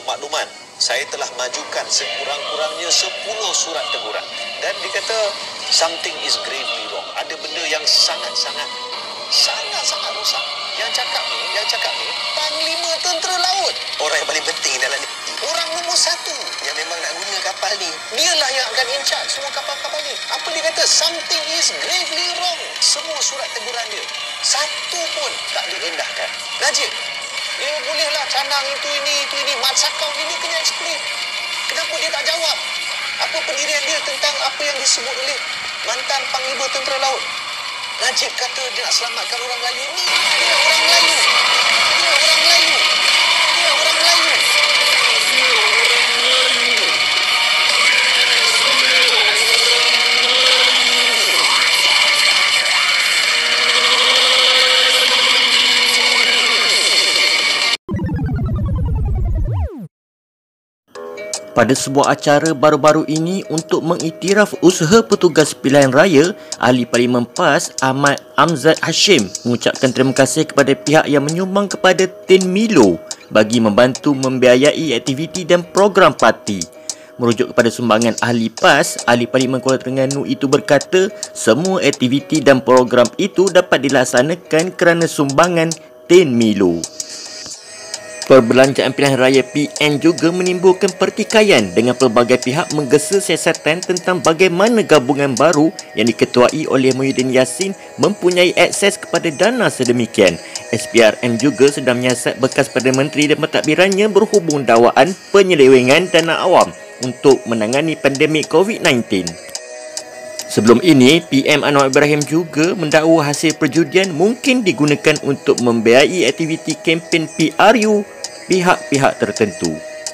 makluman, saya telah majukan sekurang-kurangnya 10 surat teguran. Dan dia kata, something is gravely wrong. Ada benda yang sangat-sangat rosak. Yang cakap ni, Panglima Tentera Laut. Orang yang paling penting dalam ni. Orang nombor 1 yang memang nak guna kapal ni. Dialah yang akan in charge semua kapal-kapal ni. Apa dia kata? Something is gravely wrong. Semua surat teguran dia, satu pun tak diendahkan. Najib, dia bolehlah canang itu ini. Mat Sakau ini kena explain. Kenapa dia tak jawab? Apa pendirian dia tentang apa yang disebut oleh mantan Panglima Tentera Laut? Najib kata dia nak selamatkan orang Melayu. Ni dia orang Melayu. Dia orang Melayu. Dia orang Melayu. Pada sebuah acara baru-baru ini untuk mengiktiraf usaha petugas pilihan raya, Ahli Parlimen PAS Ahmad Amzad Hashim mengucapkan terima kasih kepada pihak yang menyumbang kepada Tin Milo bagi membantu membiayai aktiviti dan program parti. Merujuk kepada sumbangan Ahli PAS, Ahli Parlimen Kuala Terengganu itu berkata semua aktiviti dan program itu dapat dilaksanakan kerana sumbangan Tin Milo. Perbelanjaan pilihan raya PN juga menimbulkan pertikaian dengan pelbagai pihak menggesa siasatan tentang bagaimana gabungan baru yang diketuai oleh Muhyiddin Yassin mempunyai akses kepada dana sedemikian. SPRM juga sedang menyiasat bekas Perdana Menteri dan pentadbirannya berhubung dakwaan penyelewengan dana awam untuk menangani pandemik COVID-19. Sebelum ini, PM Anwar Ibrahim juga mendakwa hasil perjudian mungkin digunakan untuk membiayai aktiviti kempen PRU pihak-pihak tertentu.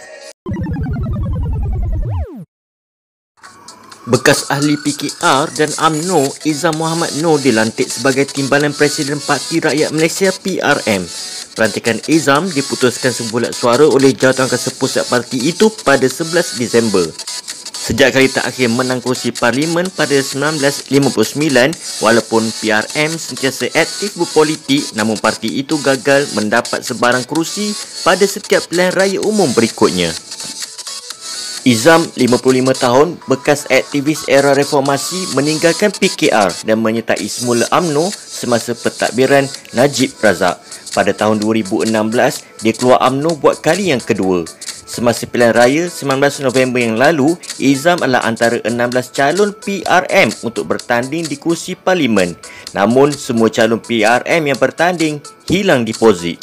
Bekas ahli PKR dan UMNO Izam Muhammad Noor dilantik sebagai Timbalan Presiden Parti Rakyat Malaysia PRM. Pelantikan Izam diputuskan sebulat suara oleh Jawatankuasa Pusat parti itu pada 11 Disember. Sejak kali terakhir menang kerusi parlimen pada 1959, walaupun PRM sentiasa aktif berpolitik, namun parti itu gagal mendapat sebarang kerusi pada setiap pilihan raya umum berikutnya. Izam, 55 tahun, bekas aktivis era reformasi, meninggalkan PKR dan menyertai semula UMNO semasa pentadbiran Najib Razak. Pada tahun 2016, dia keluar UMNO buat kali yang kedua. Semasa pilihan raya 19 November yang lalu, Izam adalah antara 16 calon PRM untuk bertanding di kursi parlimen. Namun, semua calon PRM yang bertanding hilang deposit.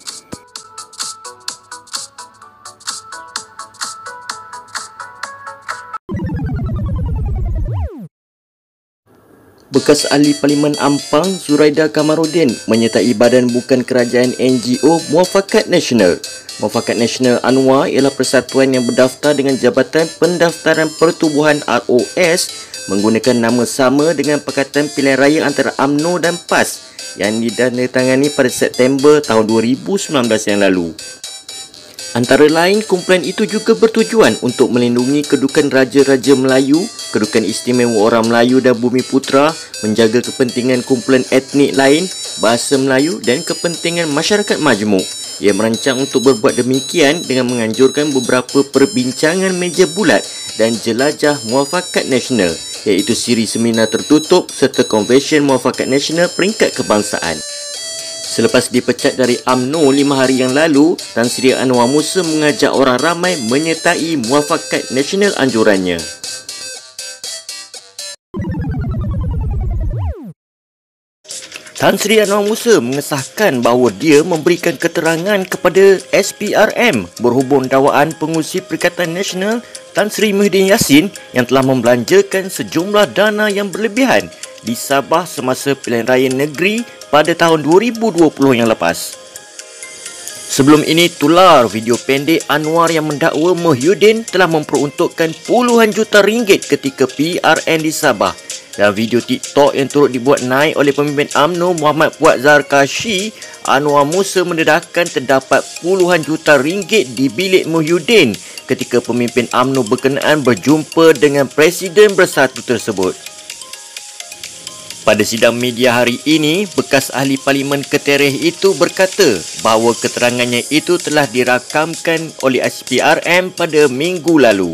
Bekas ahli Parlimen Ampang Zuraida Kamarudin menyertai badan bukan kerajaan NGO Muafakat Nasional. Muafakat Nasional Anwar ialah persatuan yang berdaftar dengan Jabatan Pendaftaran Pertubuhan ROS menggunakan nama sama dengan Pakatan Pilihan Raya antara UMNO dan PAS yang ditandatangani pada September tahun 2019 yang lalu. Antara lain, kumpulan itu juga bertujuan untuk melindungi kedudukan Raja-Raja Melayu, kedudukan istimewa orang Melayu dan Bumi Putera, menjaga kepentingan kumpulan etnik lain, bahasa Melayu dan kepentingan masyarakat majmuk. Ia merancang untuk berbuat demikian dengan menganjurkan beberapa perbincangan meja bulat dan jelajah Muafakat Nasional, iaitu siri seminar tertutup serta Konvensyen Muafakat Nasional peringkat kebangsaan. Selepas dipecat dari UMNO 5 hari yang lalu, Tan Sri Anwar Musa mengajak orang ramai menyertai Muafakat Nasional anjurannya. Tan Sri Anwar Musa mengesahkan bahawa dia memberikan keterangan kepada SPRM berhubung dakwaan pengurusi Perikatan Nasional Tan Sri Muhyiddin Yassin yang telah membelanjakan sejumlah dana yang berlebihan di Sabah semasa pilihan raya negeri pada tahun 2020 yang lepas. Sebelum ini tular video pendek Anwar yang mendakwa Muhyiddin telah memperuntukkan puluhan juta ringgit ketika PRN di Sabah. Dalam video TikTok yang turut dibuat naik oleh pemimpin UMNO Muhammad Fuad Zarkashi, Anwar Musa mendedahkan terdapat puluhan juta ringgit di bilik Muhyiddin ketika pemimpin UMNO berkenaan berjumpa dengan Presiden Bersatu tersebut. Pada sidang media hari ini, bekas ahli Parlimen Ketereh itu berkata bahawa keterangannya itu telah dirakamkan oleh SPRM pada minggu lalu.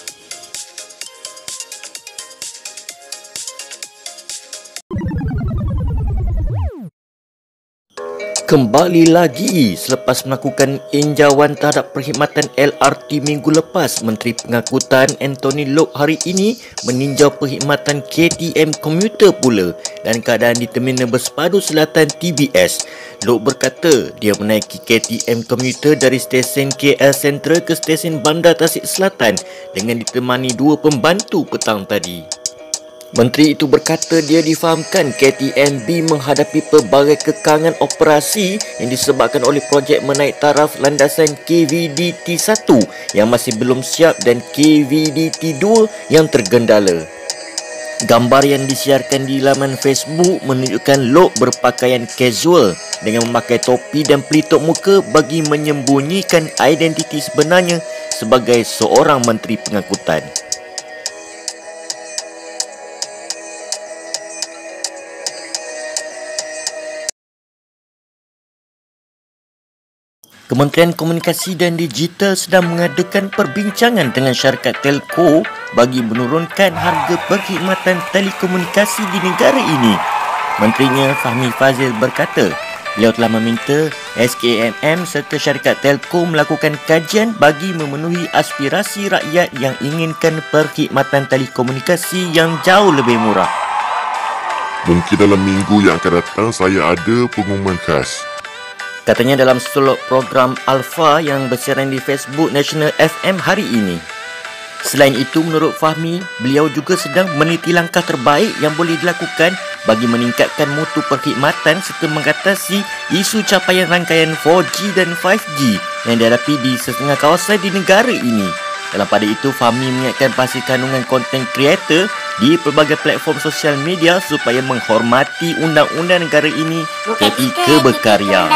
Kembali lagi selepas melakukan injauan terhadap perkhidmatan LRT minggu lepas, Menteri Pengangkutan Anthony Loke hari ini meninjau perkhidmatan KTM komuter pula dan keadaan di Terminal Bersepadu Selatan TBS. Loke berkata dia menaiki KTM komuter dari stesen KL Sentral ke stesen Bandar Tasik Selatan dengan ditemani dua pembantu petang tadi. Menteri itu berkata dia difahamkan KTMB menghadapi pelbagai kekangan operasi yang disebabkan oleh projek menaik taraf landasan KVDT1 yang masih belum siap dan KVDT2 yang tergendala. Gambar yang disiarkan di laman Facebook menunjukkan Loke berpakaian casual dengan memakai topi dan pelitup muka bagi menyembunyikan identiti sebenarnya sebagai seorang Menteri Pengangkutan. Kementerian Komunikasi dan Digital sedang mengadakan perbincangan dengan syarikat telco bagi menurunkan harga perkhidmatan telekomunikasi di negara ini. Menterinya Fahmi Fadzil berkata, beliau telah meminta SKMM serta syarikat telco melakukan kajian bagi memenuhi aspirasi rakyat yang inginkan perkhidmatan telekomunikasi yang jauh lebih murah. Mungkin dalam minggu yang akan datang saya ada pengumuman khas. Katanya dalam slot program Alpha yang bersiaran di Facebook National FM hari ini. Selain itu, menurut Fahmi, beliau juga sedang meneliti langkah terbaik yang boleh dilakukan bagi meningkatkan mutu perkhidmatan serta mengatasi isu capaian rangkaian 4G dan 5G yang dihadapi di setengah kawasan di negara ini. Dalam pada itu, Fahmi mengingatkan pasal kandungan konten kreator di pelbagai platform sosial media supaya menghormati undang-undang negara ini ketika berkarya.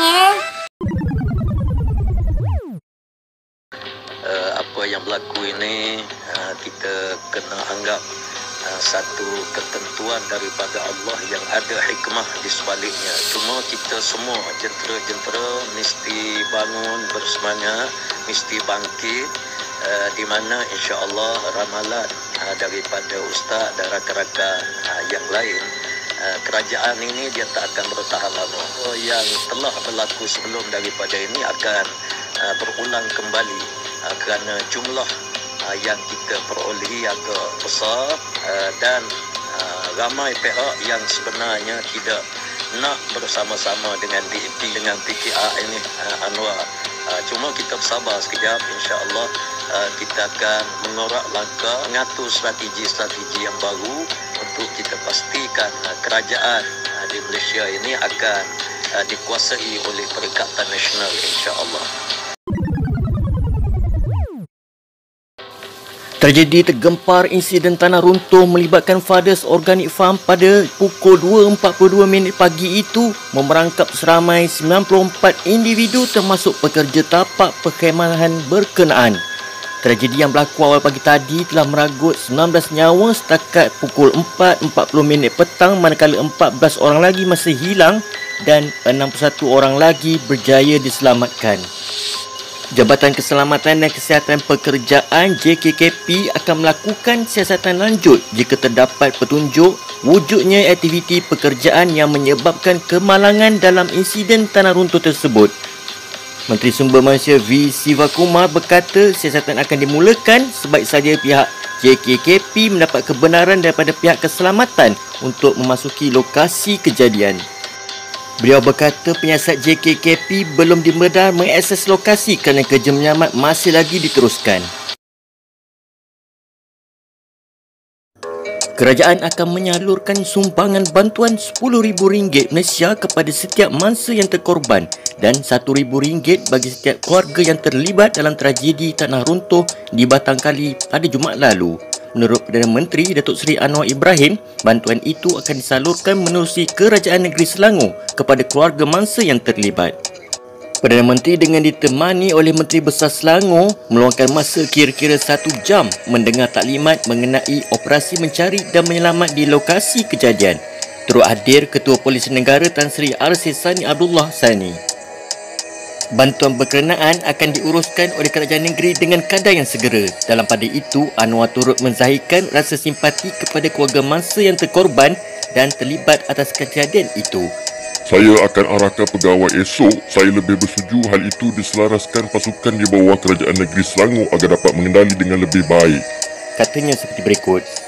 Apa yang berlaku ini kita kena anggap satu ketentuan daripada Allah yang ada hikmah di sebaliknya. Cuma kita semua jentera-jentera mesti bangun bersemangat, mesti bangkit, di mana insya-Allah ramalan daripada ustaz dan rakan-rakan yang lain, kerajaan ini dia tak akan bertahan lama. Yang telah berlaku sebelum daripada ini akan berulang kembali kerana jumlah yang kita perolehi agak besar dan ramai pihak yang sebenarnya tidak nak bersama-sama dengan DAP dengan PKR ini, Anwar. Cuma kita bersabar sekejap, insya-Allah kita akan mengorak langkah, mengatur strategi-strategi yang baru untuk kita pastikan kerajaan di Malaysia ini akan dikuasai oleh Perikatan Nasional, insya-Allah. Tragedi tergempar insiden tanah runtuh melibatkan Fathers Organic Farm pada pukul 2.42 pagi itu memerangkap seramai 94 individu termasuk pekerja tapak perkhemahan berkenaan. Tragedi yang berlaku awal pagi tadi telah meragut 19 nyawa setakat pukul 4.40 petang, manakala 14 orang lagi masih hilang dan 61 orang lagi berjaya diselamatkan. Jabatan Keselamatan dan Kesihatan Pekerjaan JKKP akan melakukan siasatan lanjut jika terdapat petunjuk wujudnya aktiviti pekerjaan yang menyebabkan kemalangan dalam insiden tanah runtuh tersebut. Menteri Sumber Manusia V. Sivakumar berkata siasatan akan dimulakan sebaik saja pihak JKKP mendapat kebenaran daripada pihak keselamatan untuk memasuki lokasi kejadian. Beliau berkata penyiasat JKKP belum dimedar mengakses lokasi kerana kerja menyelamat masih lagi diteruskan. Kerajaan akan menyalurkan sumbangan bantuan RM10,000 Malaysia kepada setiap mangsa yang terkorban dan RM1,000 bagi setiap keluarga yang terlibat dalam tragedi tanah runtuh di Batangkali pada Jumaat lalu. Menurut Perdana Menteri Datuk Seri Anwar Ibrahim, bantuan itu akan disalurkan menerusi Kerajaan Negeri Selangor kepada keluarga mangsa yang terlibat. Perdana Menteri dengan ditemani oleh Menteri Besar Selangor meluangkan masa kira-kira 1 jam mendengar taklimat mengenai operasi mencari dan menyelamat di lokasi kejadian. Turut hadir Ketua Polis Negara Tan Sri R.C. Sani Abdullah Sani. Bantuan berkenaan akan diuruskan oleh kerajaan negeri dengan kadar yang segera. Dalam pada itu, Anwar turut menzahirkan rasa simpati kepada keluarga mangsa yang terkorban dan terlibat atas kejadian itu. Saya akan arahkan pegawai esok. Saya lebih bersetuju hal itu diselaraskan pasukan di bawah kerajaan negeri Selangor agar dapat mengendali dengan lebih baik. Katanya seperti berikut.